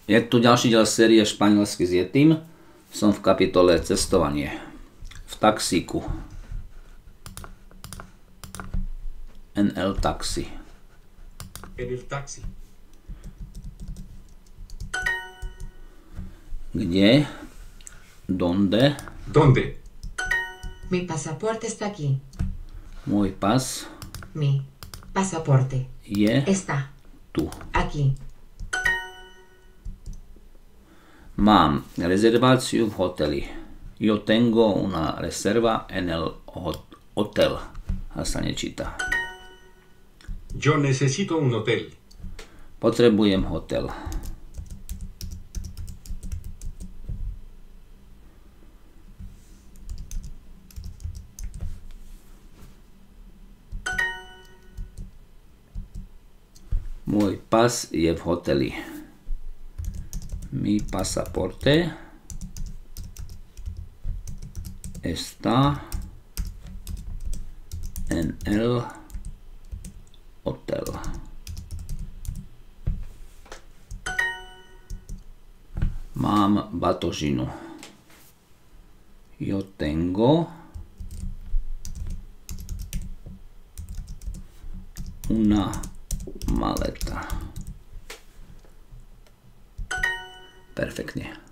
Je tu ďalší diel série Španielsky s Yetim. Som v kapitole Cestovanie. V taxíku. En el taxi. En el taxi. Kde? Donde? ¿Dónde? Mi pasaporte está aquí. Môj pas Mi pasaporte je está tu. aquí. Mám rezerváciu v hoteli. Yo tengo una reserva en el hotel. A sa nečíta. Yo necesito un hotel. Potrebujem hotel. Môj pas je v hoteli. Mi pasaporte está en el hotel. Mám batožinu. Yo tengo una maleta. Perfektne.